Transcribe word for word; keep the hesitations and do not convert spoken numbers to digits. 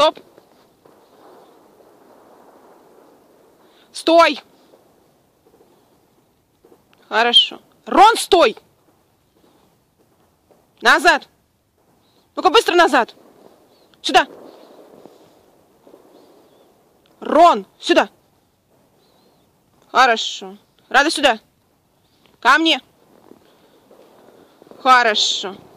Стоп. Стой. Хорошо. Рон, стой. Назад. Ну-ка, быстро назад. Сюда. Рон, сюда. Хорошо. Рада, сюда. Ко мне. Хорошо.